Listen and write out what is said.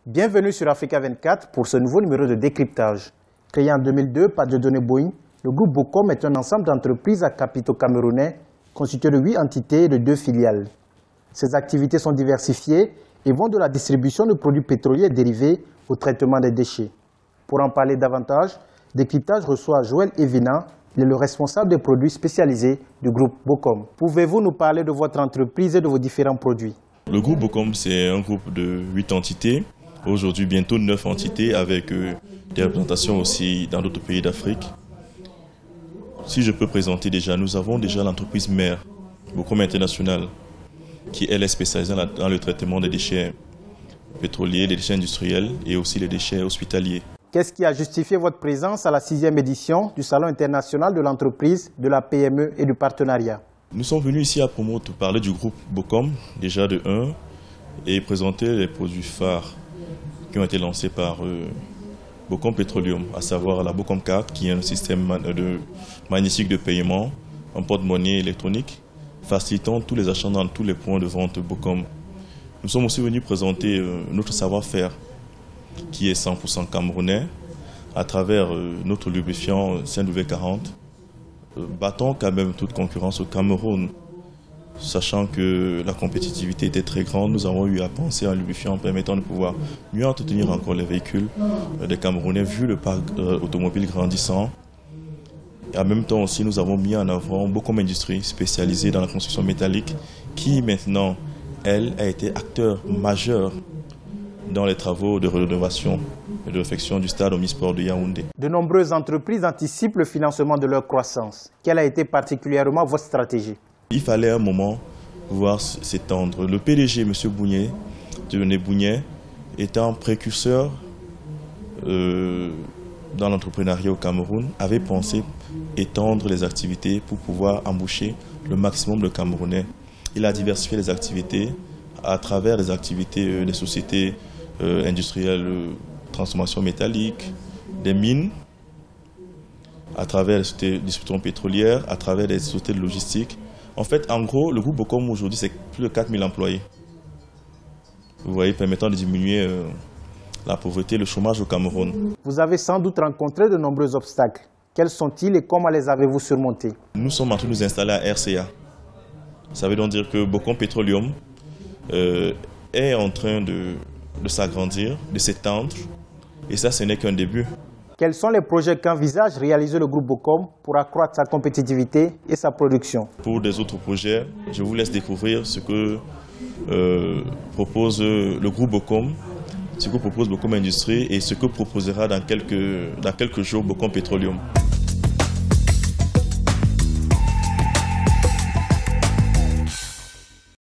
Bienvenue sur Africa 24 pour ce nouveau numéro de décryptage. Créé en 2002 par Dieudonné Boing, le groupe Bocom est un ensemble d'entreprises à capitaux camerounais constitué de 8 entités et de 2 filiales. Ces activités sont diversifiées et vont de la distribution de produits pétroliers et dérivés au traitement des déchets. Pour en parler davantage, Décryptage reçoit Joël Evina, il est le responsable des produits spécialisés du groupe Bocom. Pouvez-vous nous parler de votre entreprise et de vos différents produits? Le groupe Bocom, c'est un groupe de 8 entités. Aujourd'hui, bientôt 9 entités avec des représentations aussi dans d'autres pays d'Afrique. Si je peux présenter déjà, nous avons déjà l'entreprise mère, Bocom International, qui elle est spécialisée dans le traitement des déchets pétroliers, des déchets industriels et aussi les déchets hospitaliers. Qu'est-ce qui a justifié votre présence à la 6e édition du Salon international de l'entreprise, de la PME et du partenariat? Nous sommes venus ici à promouvoir, parler du groupe Bocom, déjà de 1, et présenter les produits phares qui ont été lancés par Bocom Petroleum, à savoir la Bocom Card, qui est un système magnétique de paiement en porte-monnaie électronique, facilitant tous les achats dans tous les points de vente Bocom. Nous sommes aussi venus présenter notre savoir-faire, qui est 100% camerounais, à travers notre lubrifiant Saint-Douvé 40. Battons quand même toute concurrence au Cameroun. Sachant que la compétitivité était très grande, nous avons eu à penser à un lubrifiant permettant de pouvoir mieux entretenir encore les véhicules des Camerounais, vu le parc automobile grandissant. Et en même temps aussi, nous avons mis en avant Bocom Industrie, spécialisée dans la construction métallique, qui maintenant, elle, a été acteur majeur dans les travaux de rénovation et de réfection du stade Omnisport de Yaoundé. De nombreuses entreprises anticipent le financement de leur croissance. Quelle a été particulièrement votre stratégie? Il fallait un moment pouvoir s'étendre. Le PDG, M. Bougnet, Dieudonné Bougnet, étant précurseur dans l'entrepreneuriat au Cameroun, avait pensé étendre les activités pour pouvoir embaucher le maximum de Camerounais. Il a diversifié les activités à travers les activités des sociétés industrielles de transformation métallique, des mines, à travers les sociétés de distribution pétrolière, à travers les sociétés de logistique. En fait, en gros, le groupe Bocom aujourd'hui, c'est plus de 4000 employés. Vous voyez, permettant de diminuer la pauvreté et le chômage au Cameroun. Vous avez sans doute rencontré de nombreux obstacles. Quels sont-ils et comment les avez-vous surmontés? Nous sommes en train de nous installer à RCA. Ça veut donc dire que Bocom Petroleum est en train de s'agrandir, de s'étendre. Et ça, ce n'est qu'un début. Quels sont les projets qu'envisage réaliser le groupe Bocom pour accroître sa compétitivité et sa production? Pour des autres projets, je vous laisse découvrir ce que propose le groupe Bocom, ce que propose Bocom Industrie et ce que proposera dans quelques jours Bocom Petroleum.